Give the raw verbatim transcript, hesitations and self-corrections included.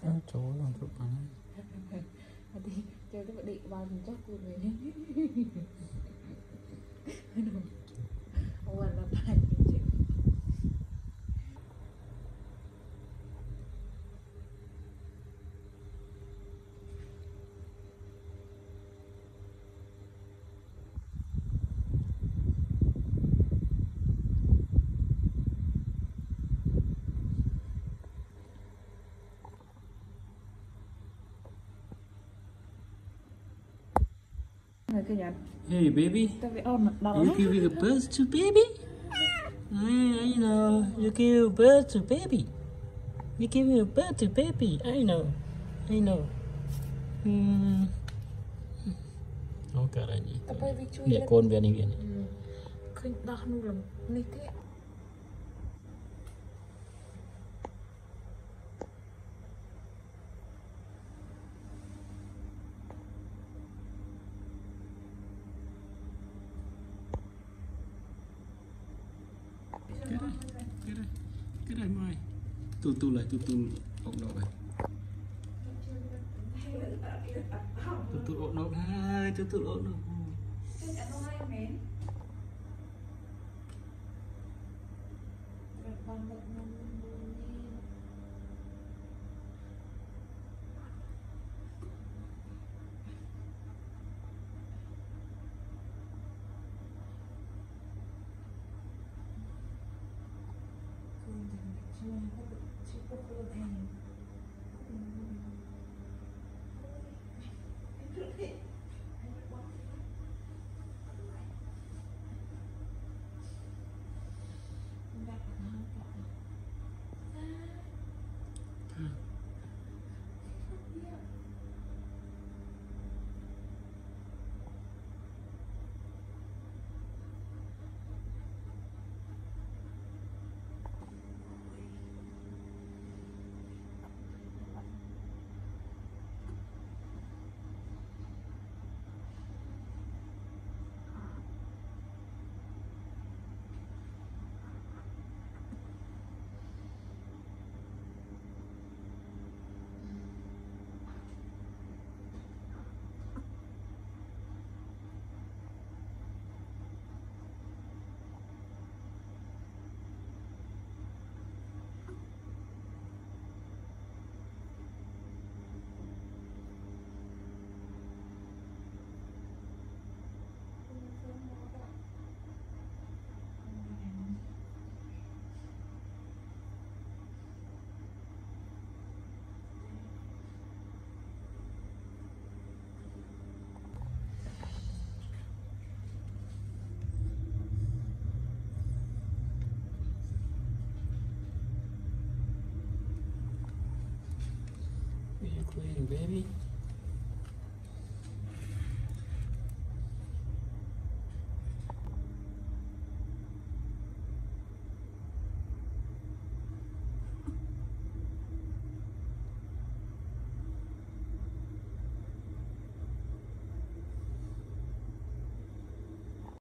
chỗ làm chụp ảnh đi chơi cái định vào mình chắc cười về không là phải chịu. Hey baby, you give a birth to baby? I, I know, you give birth to baby. You give a birth to baby, I know, I know. Hmm. Oh caranya. Lihat kon biar ni biar ni. Khinh dah nu lam ni thế. Cái đây, cái đây, cái đây mai. Tu tu lại, tu tu ốc nấu này. Tu tu ốc nấu hai, tu tu ốc nấu. Are you clean, baby?